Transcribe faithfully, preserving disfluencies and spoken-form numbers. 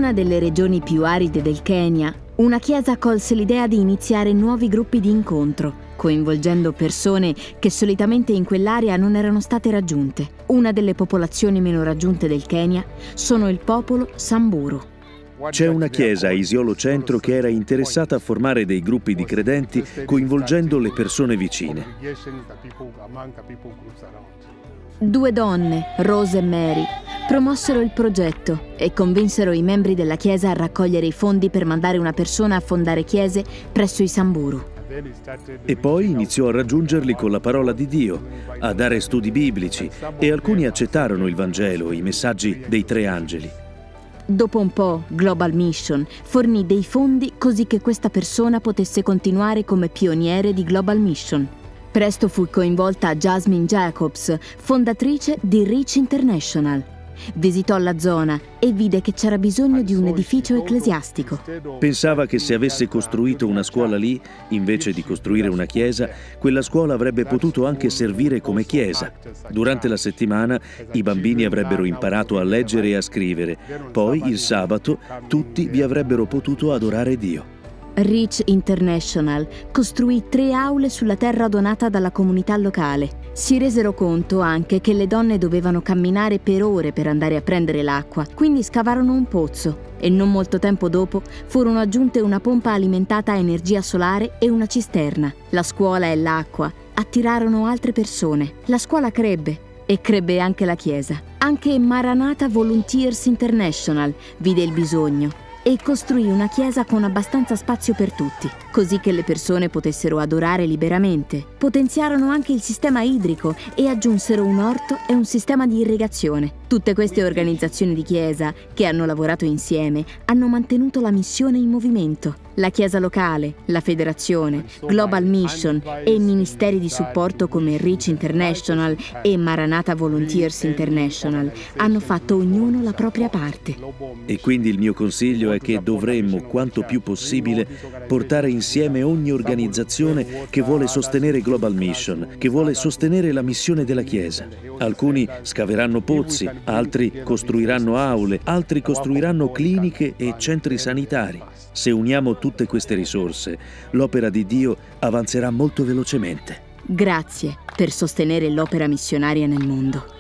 una delle regioni più aride del Kenya, una chiesa colse l'idea di iniziare nuovi gruppi di incontro, coinvolgendo persone che solitamente in quell'area non erano state raggiunte. Una delle popolazioni meno raggiunte del Kenya sono il popolo Samburu. C'è una chiesa a Isiolo Centro che era interessata a formare dei gruppi di credenti coinvolgendo le persone vicine. Due donne, Rose e Mary, promossero il progetto e convinsero i membri della chiesa a raccogliere i fondi per mandare una persona a fondare chiese presso i Samburu. E poi iniziò a raggiungerli con la parola di Dio, a dare studi biblici, e alcuni accettarono il Vangelo, i messaggi dei tre angeli. Dopo un po', Global Mission fornì dei fondi così che questa persona potesse continuare come pioniere di Global Mission. Presto fu coinvolta Jasmine Jacobs, fondatrice di Reach International. Visitò la zona e vide che c'era bisogno di un edificio ecclesiastico. Pensava che se avesse costruito una scuola lì, invece di costruire una chiesa, quella scuola avrebbe potuto anche servire come chiesa. Durante la settimana i bambini avrebbero imparato a leggere e a scrivere. Poi, il sabato, tutti vi avrebbero potuto adorare Dio. Reach International costruì tre aule sulla terra donata dalla comunità locale. Si resero conto anche che le donne dovevano camminare per ore per andare a prendere l'acqua, quindi scavarono un pozzo e non molto tempo dopo furono aggiunte una pompa alimentata a energia solare e una cisterna. La scuola e l'acqua attirarono altre persone. La scuola crebbe e crebbe anche la chiesa. Anche Maranatha Volunteers International vide il bisogno e costruì una chiesa con abbastanza spazio per tutti, così che le persone potessero adorare liberamente. Potenziarono anche il sistema idrico e aggiunsero un orto e un sistema di irrigazione. Tutte queste organizzazioni di chiesa, che hanno lavorato insieme, hanno mantenuto la missione in movimento. La chiesa locale, la federazione, Global Mission e i ministeri di supporto come Reach International e Maranatha Volunteers International hanno fatto ognuno la propria parte. E quindi il mio consiglio è che dovremmo, quanto più possibile, portare insieme ogni organizzazione che vuole sostenere Global Mission, che vuole sostenere la missione della Chiesa. Alcuni scaveranno pozzi, altri costruiranno aule, altri costruiranno cliniche e centri sanitari. Se uniamo tutte queste risorse, l'opera di Dio avanzerà molto velocemente. Grazie per sostenere l'opera missionaria nel mondo.